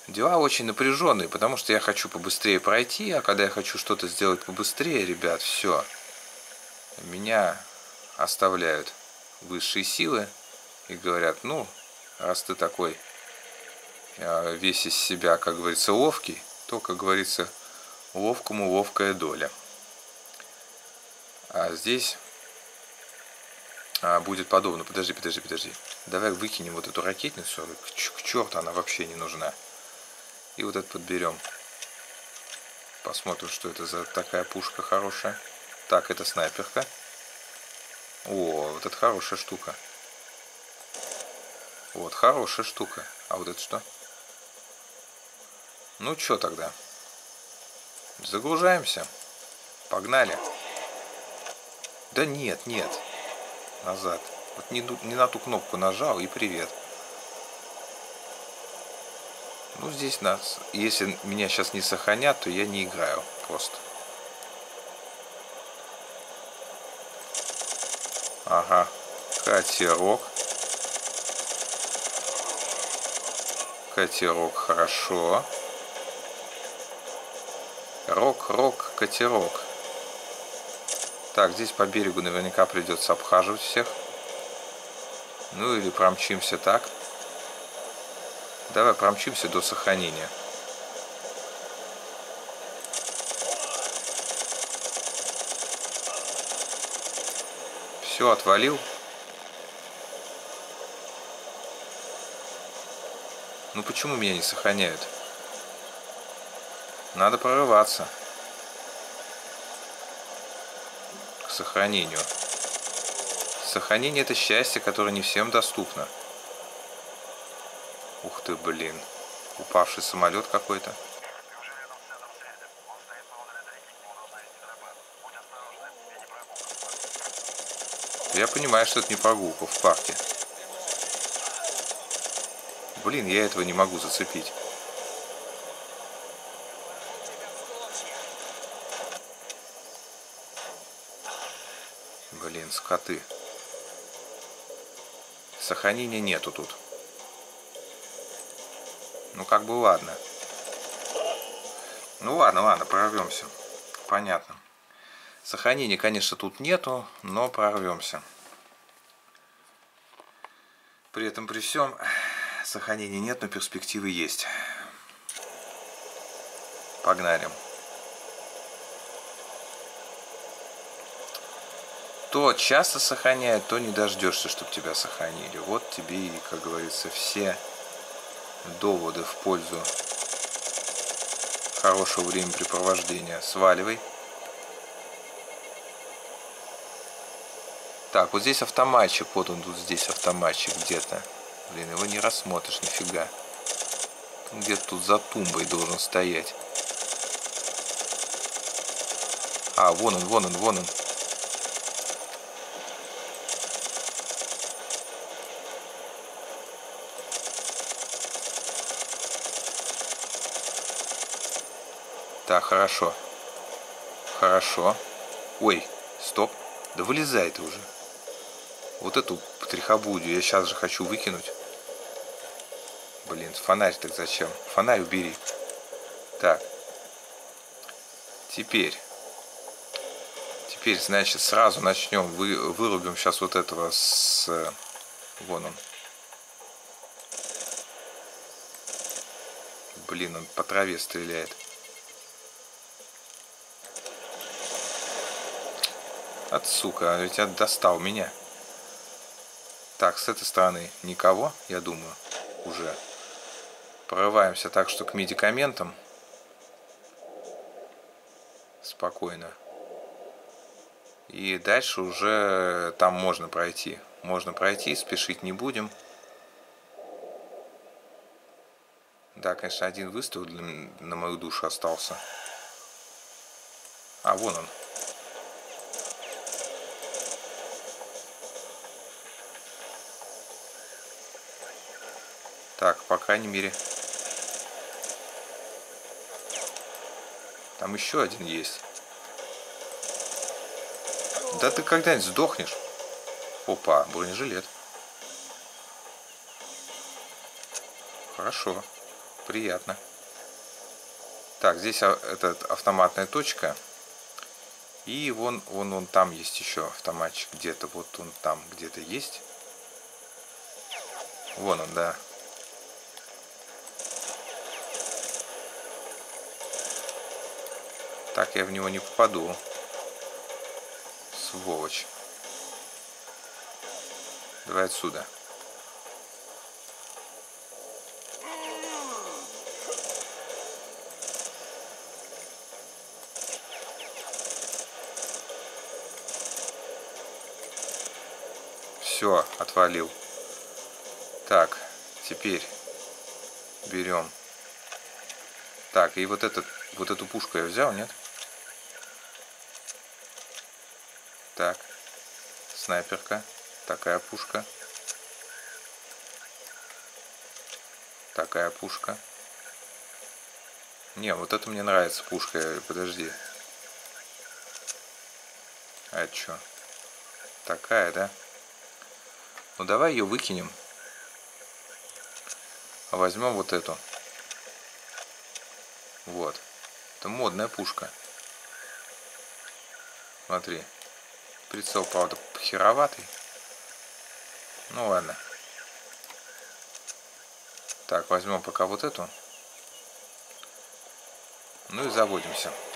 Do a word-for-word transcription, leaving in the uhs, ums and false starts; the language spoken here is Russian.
Дела очень напряженные, потому что я хочу побыстрее пройти, а когда я хочу что-то сделать побыстрее, ребят, все, меня оставляют высшие силы и говорят: ну, раз ты такой весь из себя, как говорится, ловкий, то, как говорится, ловкому ловкая доля. А здесь а, будет подобно. Подожди, подожди, подожди. Давай выкинем вот эту ракетницу. К черту, она вообще не нужна. И вот это подберем. Посмотрим, что это за такая пушка хорошая. Так, это снайперка. О, вот это хорошая штука. Вот, хорошая штука. А вот это что? Ну, что тогда? Загружаемся. Погнали. Да нет, нет. Назад. Вот не, не на ту кнопку нажал, и привет. Ну, здесь нас. Если меня сейчас не сохранят, то я не играю просто. Ага. Катерок. Катерок, хорошо. Рок, рок, катерок. Так, здесь по берегу наверняка придется обхаживать всех. Ну или промчимся так. Давай промчимся до сохранения. Все, отвалил. Ну почему меня не сохраняют? Надо прорываться к сохранению. Сохранение — это счастье, которое не всем доступно. Ух ты, блин. Упавший самолет какой-то. Я понимаю, что это не прогулка в парке. Блин, я этого не могу зацепить. Блин, скоты. Сохранения нету тут. Ну как бы ладно. Ну ладно, ладно, прорвемся. Понятно. Сохранения, конечно, тут нету, но прорвемся. При этом, при всем, сохранения нет, но перспективы есть. Погнали. То часто сохраняет, то не дождешься, чтобы тебя сохранили. Вот тебе и, как говорится, все доводы в пользу хорошего времяпрепровождения. Сваливай. Так, вот здесь автоматчик. Вот он тут здесь автоматчик где-то. Блин, его не рассмотришь нифига. Где-то тут за тумбой должен стоять. А, вон он, вон он, вон он. Так, хорошо. Хорошо. Ой, стоп. Да вылезай ты уже. Вот эту трихобудию я сейчас же хочу выкинуть. Блин, фонарь так зачем? Фонарь убери. Так. Теперь. Теперь, значит, сразу начнем. Вы, вырубим сейчас вот этого с... Вон он. Блин, он по траве стреляет. От сука, ведь он достал меня. Так, с этой стороны никого, я думаю, уже. Прорываемся так, что к медикаментам. Спокойно. И дальше уже там можно пройти. Можно пройти, спешить не будем. Да, конечно, один выстрел на мою душу остался. А, вон он. Так, по крайней мере. Там еще один есть. Да ты когда-нибудь сдохнешь. Опа, бронежилет. Хорошо. Приятно. Так, здесь этот автоматная точка. И вон, вон, вон там есть еще автоматчик. Где-то вот он там где-то есть. Вон он, да. Так я в него не попаду. Сволочь. Давай отсюда. Все, отвалил. Так, теперь берем. Так, и вот этот, вот эту пушку я взял, нет? Так, снайперка. Такая пушка. Такая пушка. Не, вот это мне нравится пушка. Подожди. А это что? Такая, да? Ну давай ее выкинем. А возьмем вот эту. Вот. Это модная пушка. Смотри. Прицел, правда, хероватый. Ну ладно. Так, возьмем пока вот эту. Ну и заводимся.